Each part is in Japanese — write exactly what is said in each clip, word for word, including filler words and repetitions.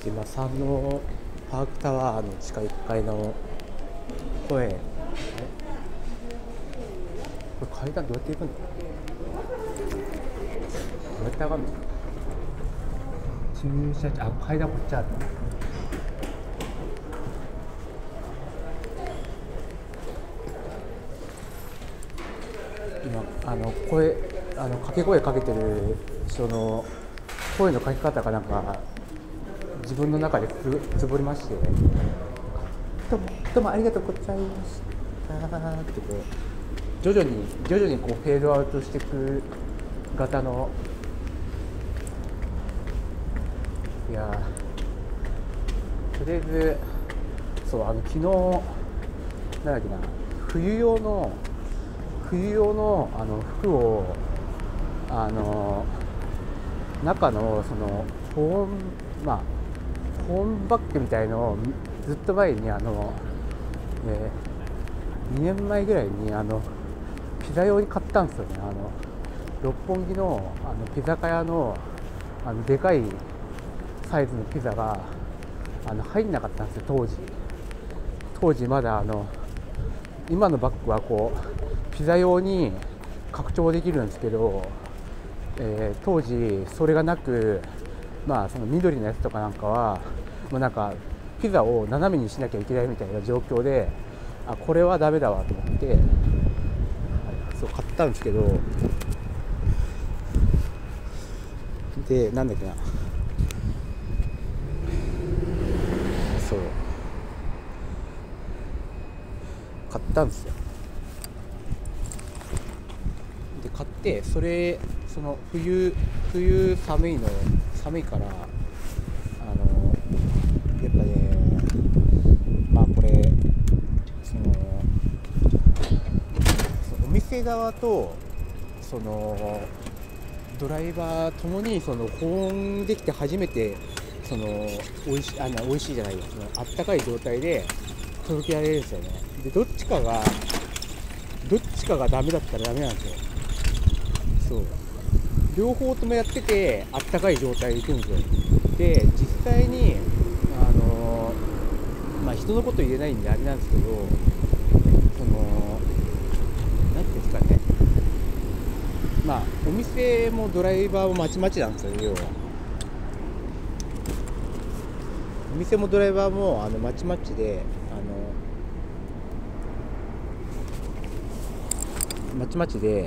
今山王パークタワーの地下いっかいの声、えこれ階段どうやって行くの？どうやって上がるの？駐車場、あ、階段こっちある。今あの声あの掛け声かけてる人の声のかけ方がなんか自分の中でつつぼりまして、どうもどうもありがとうございましたってこう徐々に徐々にこうフェードアウトしていく型の、いやとりあえずそうあの昨日なんだっけな冬用の冬用のあの服をあの中のその保温まあ保温バッグみたいのをずっと前にあの、えー、にねんまえぐらいにあのピザ用に買ったんですよね。あの六本木のあのピザか屋のあのでかいサイズのピザがあの入んなかったんですよ当時。当時まだあの今のバッグはこうピザ用に拡張できるんですけど、えー、当時それがなく、まあその緑のやつとかなんかはもうなんかピザを斜めにしなきゃいけないみたいな状況で、あこれはダメだわと思って、はい、そう買ったんですけど、でなんだっけなそう買ったんですよ。で買ってそれその冬冬寒いの寒いからあのやっぱねまあこれそのお店側とそのドライバーともにその保温できて初めてその美味しいあの美味しいじゃないですね、あったかい状態で届けられるんですよね。でどっちかがどっちかがダメだったらダメなんですよ。そう両方ともやっててあったかい状態でいくんですよ。で実際にあのまあ人のこと言えないんであれなんですけど、そのなんていうんですかね、まあお店もドライバーもまちまちなんですよ。要はお店もドライバーもあのまちまちであのまちまちで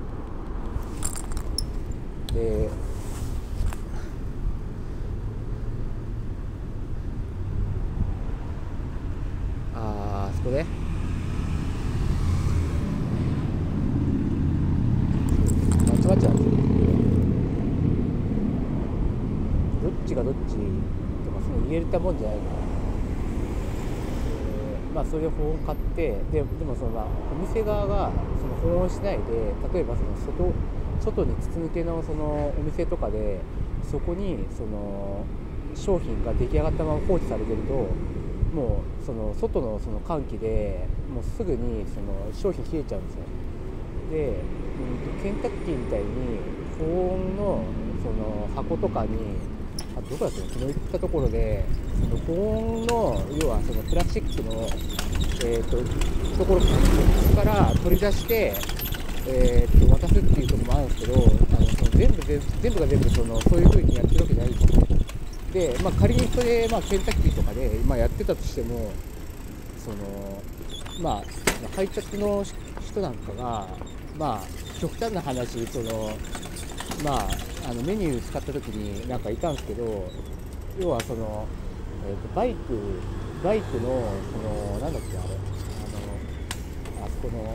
であーあそこでまちまちなんですよ。どっちがどっちとかそう言えたもんじゃないから、えー、まあそれで保温買ってででもその、まあ、お店側がその保温しないで、例えばその外外に筒抜けのそのお店とかでそこにその商品が出来上がったまま放置されてると、もうその外のその換気でもうすぐにその商品冷えちゃうんですよ。で、うん、ケンタッキーみたいに保温のその箱とかに、あどこだっけ、昨日行ったところでその保温の要はそのプラスチックの、えー、とところから取り出してえー、と渡すっていうところもあるんですけど、あのその全部全全部が全部そのそういう風にやってるわけじゃないんですよ。で、まあ、仮にそれ、まあ、ケンタッキーとかで、まあ、やってたとしてもその、まあ、配達の人なんかが、まあ、極端な話その、まあ、あのメニュー使った時になんかいたんですけど、要はその、えー、とバイクバイクのそのなんだっけあれあのあそこの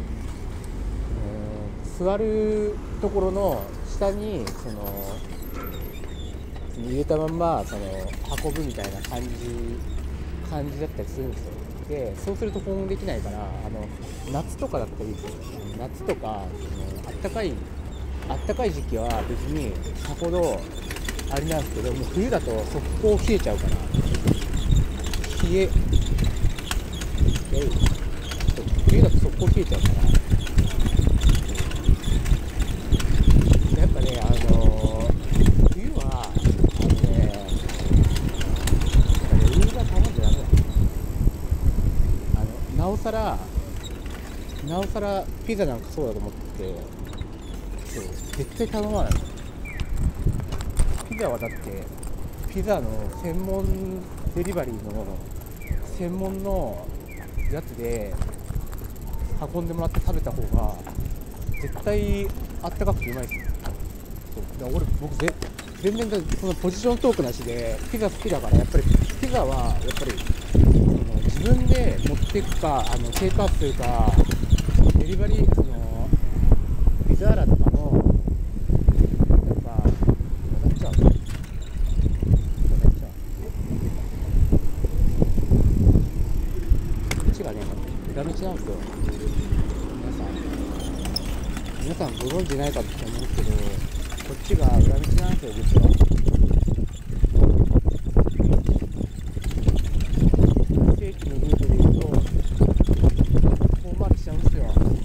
座るところの下にその入れたまんまその運ぶみたいな感じ感じだったりするんですよ。でそうすると保温できないから、あの夏とかだったらいいですよ。夏とかそのあったかいあったかい時期は別にさほどあれなんですけど、もう冬だと速攻冷えちゃうから冷え冬だと速攻冷えちゃうから。やっぱね、あのー、冬はあのね、 さらなおさらピザなんかそうだと思ってて、そう絶対頼まない。ピザはだってピザの専門デリバリーの専門のやつで運んでもらって食べた方が絶対あったかくてうまいですよ。そうだから俺僕ぜ全然そのポジショントークなしでピザ好きだから、やっぱりピザはやっぱりその自分で持っていくか、あのテイクアウトするか、デリバリーそのピザーラとかのやっぱ渡っちゃう渡っちゃうこっちがね裏道なんですよ。皆さん皆さんご存知ないかと思うんですけど、こっちが裏道なんですよ実は。正規のルートで言うとこう回りしちゃうんですよ。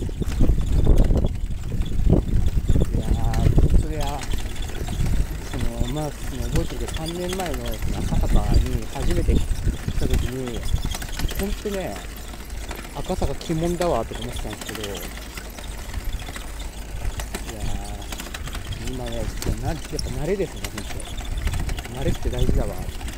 いやー本当にあそのまあその覚えてるけどさんねんまえのその赤坂に初めて来た時に本当ね赤坂鬼門だわと思ってたんですけど、いやー今ねやっぱ慣れですね。本当慣れって大事だわ。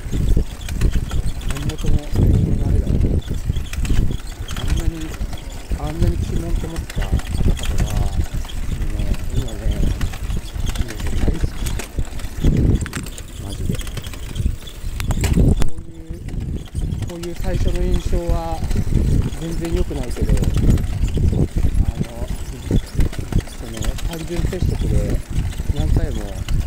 何事も慣れだね。あんなにあんなに鬼門と思った赤坂が、ね、今ね大好きマジで。こういうこういう最初の印象は全然良くないけど、あのその単純接触で何回も